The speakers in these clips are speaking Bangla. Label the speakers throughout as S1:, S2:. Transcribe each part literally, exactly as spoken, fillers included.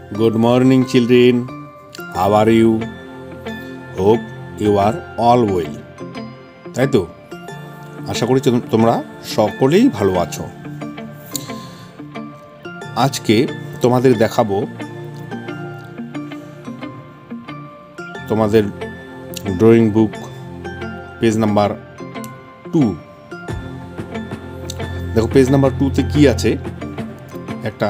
S1: Good morning, children. How are you? Hope you are all well. তাই তো আশা করি তোমরা সকলেই ভালো আছো। আজকে তোমাদের দেখাবো তোমাদের drawing book page number two. দেখো পেজ নাম্বার টুতে কি আছে, একটা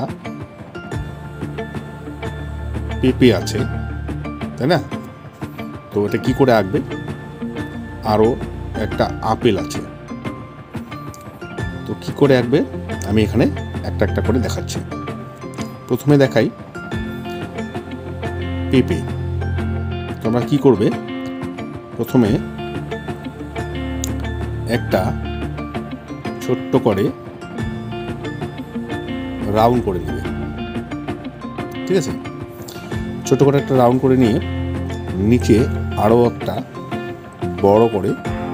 S1: পেঁপে আছে, তাই না? তো এটা কি করে আঁকবে? আরও একটা আপেল আছে, তো কি করে আঁকবে আমি এখানে একটা একটা করে দেখাচ্ছি। প্রথমে দেখাই পেঁপে। তোমরা কি করবে, প্রথমে একটা ছোট্ট করে রাউন্ড করে নেবে, ঠিক আছে? ছোট করে একটা রাউন্ড করে নিয়ে নিচে আরও একটা বড় করে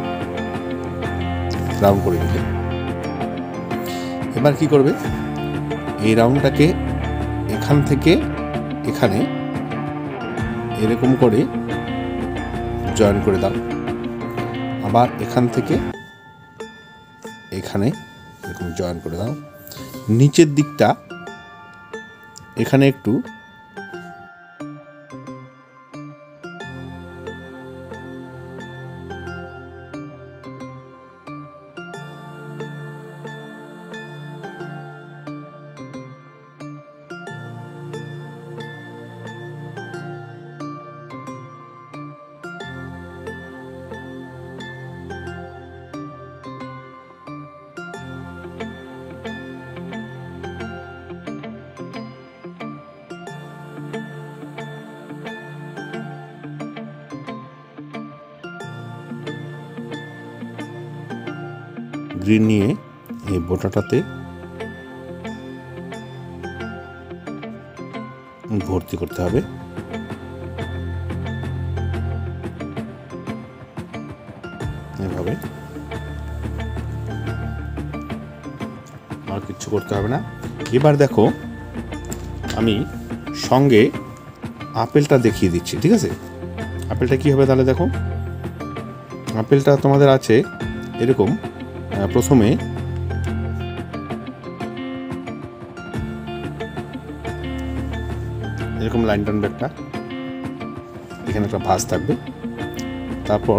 S1: রাউন্ড করে নিলে, এবার কি করবে, এই রাউন্ডটাকে এখান থেকে এখানে এরকম করে জয়েন করে দাও, আবার এখান থেকে এখানে এরকম জয়েন করে দাও। নিচের দিকটা এখানে একটু গ্রিন নিয়ে এই বোটাটাতে ভর্তি করতে হবে। এভাবে আর কিচ্ছু করতে হবে না। এবার দেখো আমি সঙ্গে আপেলটা দেখিয়ে দিচ্ছি, ঠিক আছে? আপেলটা কি হবে তাহলে দেখো, আপেলটা তোমাদের আছে এরকম। প্রথমে এরকম লাইন টানবে, একটা এখানে একটা ভাঁজ থাকবে, তারপর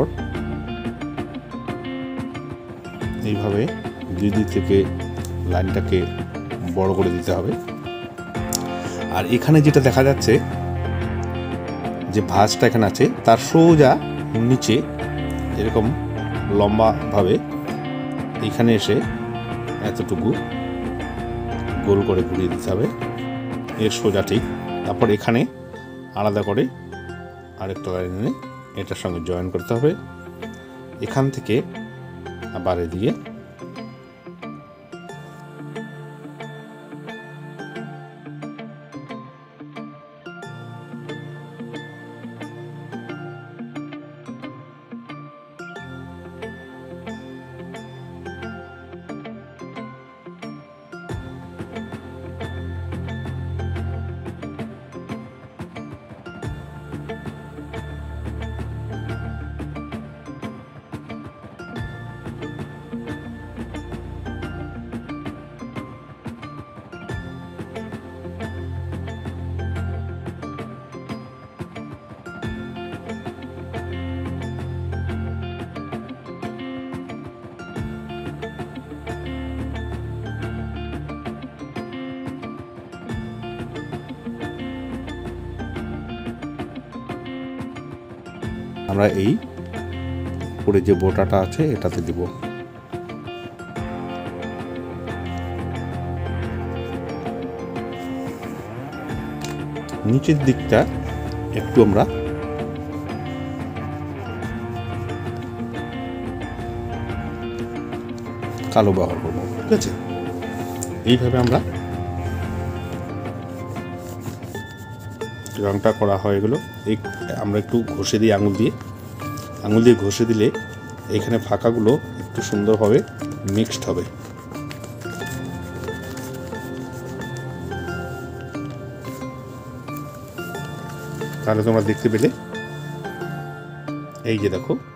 S1: এইভাবে দুই দিক থেকে লাইনটাকে বড় করে দিতে হবে। আর এখানে যেটা দেখা যাচ্ছে যে ভাঁজটা এখানে আছে, তার সোজা নিচে এরকম লম্বাভাবে এখানে এসে এতটুকু গোল করে ঘুরিয়ে দিতে হবে, এর সোজা ঠিক। তারপর এখানে আলাদা করে আরেকটা লাইন এনে এটার সঙ্গে জয়েন করতে হবে, এখান থেকে আবার এদিকে আমরা এই উপরে যে বোটাটা আছে এটাতে দিব। নিচের দিকটা একটু আমরা কালো ব্যবহার করবো, ঠিক আছে? এইভাবে আমরা রংটা করা হয়ে গেল। এই আমরা একটু ঘষে দিই, আঙুল দিয়ে আঙুল দিয়ে ঘষে দিলে এখানে ফাঁকাগুলো একটু সুন্দরভাবে মিক্সড হবে। তাহলে তোমরা দেখতে পেলে এই যে দেখো